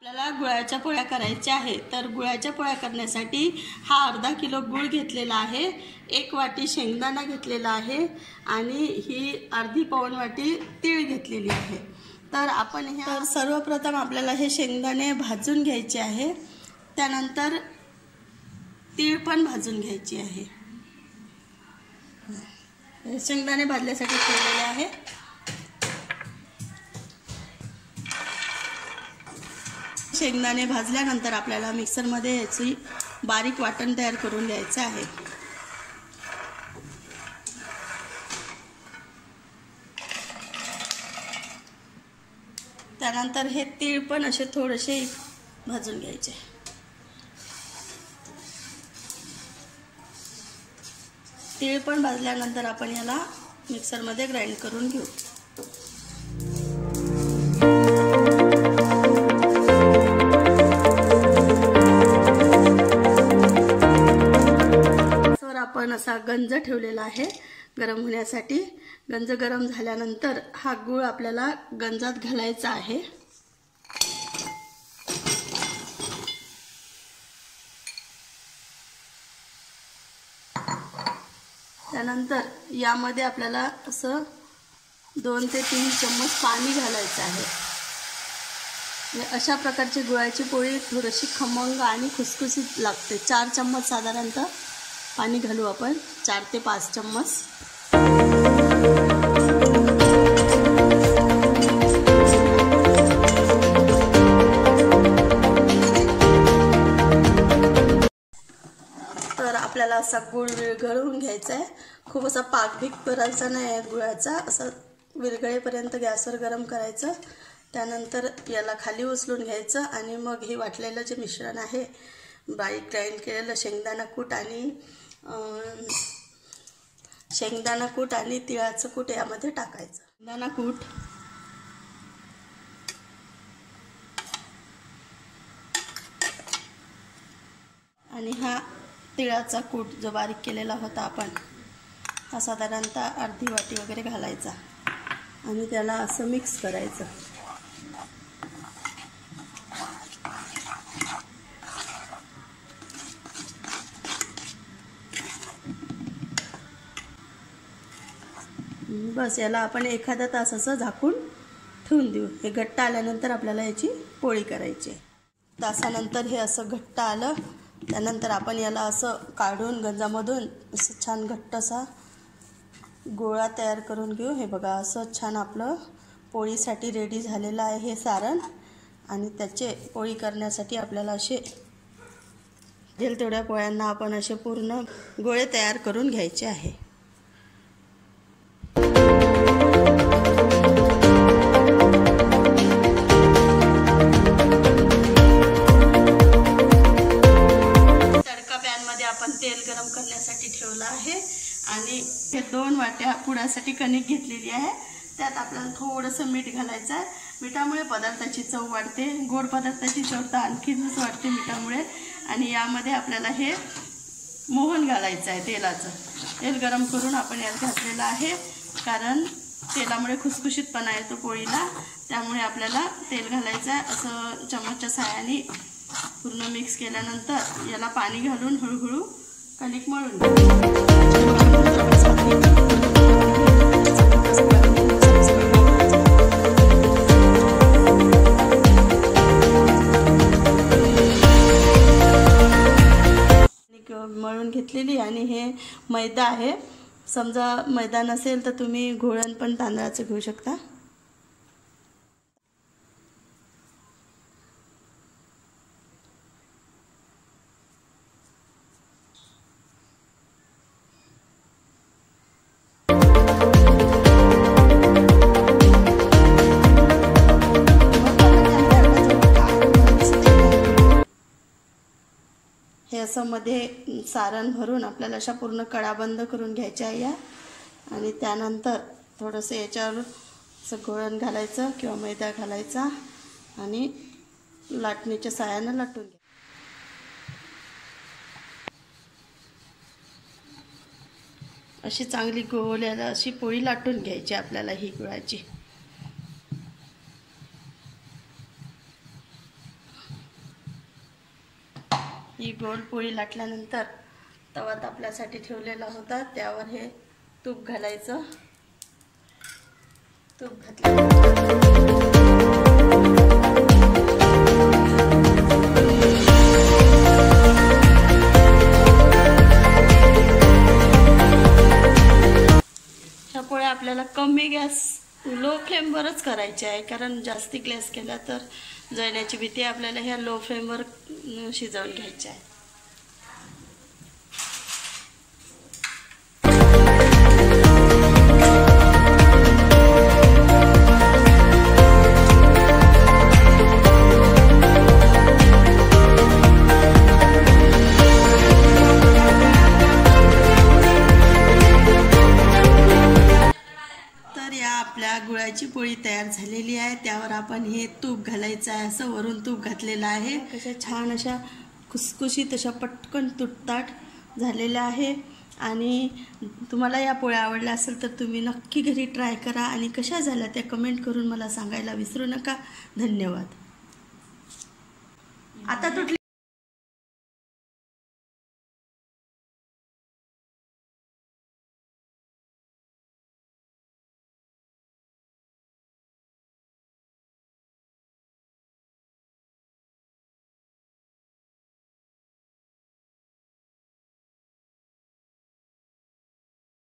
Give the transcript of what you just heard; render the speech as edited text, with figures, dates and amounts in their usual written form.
आपल्याला गुळाच्या पोळ्या करायच्या आहे। तर गुळाच्या पोळ्या करण्यासाठी हा अर्धा किलो गुळ घेतलेला आहे, 1 वाटी शेंगदाणा घेतलेला आहे आणि ही अर्धी पाऊण वाटी तीळ घेतलेली आहे। तर आपण सर्वप्रथम आपल्याला हे शेंगदाणे भाजून घ्यायचे आहे, त्यानंतर तीळ पण भाजून घ्यायची आहे। शेंगदाणे भाजण्यासाठी ठेवलेले आहे। शेंगदाणे भाजल्यानंतर आपल्याला मिक्सरमध्ये याची बारीक वाटण तयार करून घ्यायचं आहे। त्यानंतर हे तीळ पण असे थोडेसे भाजून घ्यायचे। तीळ पण भाजल्यानंतर आपण याला मिक्सरमध्ये ग्राइंड करून घेऊ। आपण असा गंज ठेवलेला आहे गरम होण्यासाठी। गंज गरम झाल्यानंतर हा गूळ आपल्याला गंजात घालायचा आहे। त्यानंतर यामध्ये आपल्याला असं 2 ते 3 चम्मच पाणी घालायचं आहे। अशा प्रकारची गुळाची पोळी थोडीशी खमंग आणि खुसखुशीत लागते। 4 चम्मच साधारणतः पाणी घालू आपण, 4 ते 5 चम्मच। तर आपल्याला असा गुळ विरघळवून घ्यायचा आहे। खूप असा पाक करायचा नाही आहे गुळाचा, असं विरघळेपर्यंत गॅसवर गरम करायचं। त्यानंतर याला खाली उचलून घ्यायचं आणि मग हे वाटलेलं जे मिश्रण आहे, बारीक ग्राइंड केलेलं शेंगदाणा कूट आणि तिळाचं कूट यामध्ये टाकायचं। शेंगदाणा कूट आणि हा तिळाचा कूट जो बारीक केलेला होता आपण, हा साधारणतः अर्धी वाटी वगैरे घालायचा आणि त्याला असं मिक्स करायचं। बस याला आपण एखादा तास असं झाकून ठेवून देऊ। हे घट्ट आल्यानंतर आपल्याला याची पोळी करायची। तासानंतर हे असं घट्ट आलं, त्यानंतर आपण याला असं काढून गंजामधून असं छान घट्ट असा गोळा तयार करून घेऊ। हे बघा, असं छान आपलं पोळीसाठी रेडी झालेलं आहे हे सारण। आणि त्याचे पोळी करण्यासाठी आपल्याला असे जेल तेवढ्या पोळ्यांना आपण असे पूर्ण गोळे तयार करून घ्यायचे आहे। आपण तेल गरम करण्यासाठी ठेवलं आहे आणि हे 2 वाट्या पुडासाठी कणिक घेतलेली आहे। त्यात आपल्याला थोडंसं मीठ घालायचं आहे। मिठामुळे पदार्थाची चव वाढते, गोड पदार्थाची चव तर आणखीनच वाढते मिठामुळे। आणि यामध्ये आपल्याला हे मोहन घालायचं आहे तेलाचं। तेल गरम करून आपण यात घातलेलं आहे, कारण तेलामुळे खुसखुशीतपणा येतो पोळीला, त्यामुळे आपल्याला तेल घालायचं आहे। असं चमचच्या साहाय्याने पूर्ण मिक्स केल्यानंतर याला पाणी घालून हळूहळू कणिक मळून मळून घेतलेली। आणि हे मैदा आहे, समजा मैदा नसेल तर तुम्ही घोळण पण तांदळाचं घेऊ शकता। हे असं मध्ये सारण भरून आपल्याला अशा पूर्ण कडा बंद करून घ्यायच्या आहे या। आणि त्यानंतर थोडंसं याच्यावर असं घोळण घालायचं किंवा मैदा घालायचा आणि लाटणीच्या साहाय्याने लाटून घ्या। अशी चांगली गोल्याला अशी पोळी लाटून घ्यायची आपल्याला ही गुळाची। गोल पोळी लाटल्यानंतर तवा तापल्यासाठी ठेवलेला होता, त्यावर हे तूप घालायचं. तूप घातल्यानंतर ह्या पोळ्या आपल्याला कमी गॅस लो फ्लेमवरच करायचे आहे, कारण जास्ती गॅस केला तर जळण्याची भीती. आपल्याला ह्या लो फ्लेमवर शिजवून घ्यायच्या आहे. आपल्या गुळाची पोळी तयार झालेली आहे. त्यावर आपण हे तूप घालायचं आहे. असं वरून तूप घातलेलं आहे. कशा छान अशा खुसखुशीत अशा पटकन तुटताट झालेल्या आहे. आणि तुम्हाला या पोळ्या आवडल्या असेल तर तुम्ही नक्की घरी ट्राय करा आणि कशा झाल्या त्या कमेंट करून मला सांगायला विसरू नका. धन्यवाद. आता तुटली